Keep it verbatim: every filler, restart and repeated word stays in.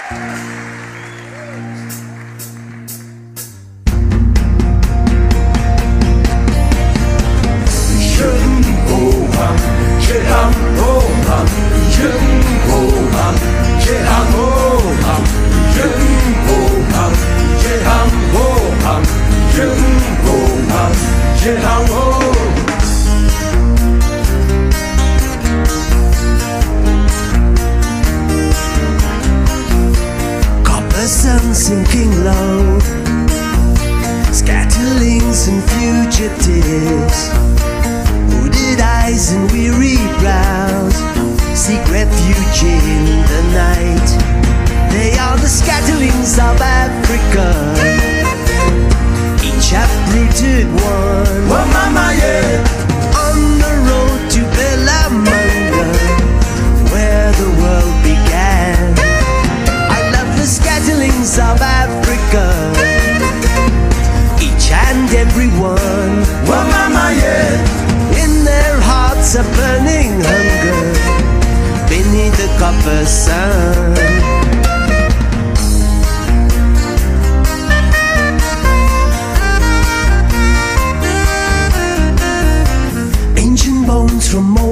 Sun sinking low, scatterlings and fugitives, hooded eyes and weary brows seek refuge in the night. They are the scatterlings of Africa, each uprooted one. Oh mama, yeah. On the road to Bellamanga, where the world began. Scatterlings of Africa, each and every one. Oh mama, yeah. In their hearts a burning hunger beneath the copper sun. Ancient bones from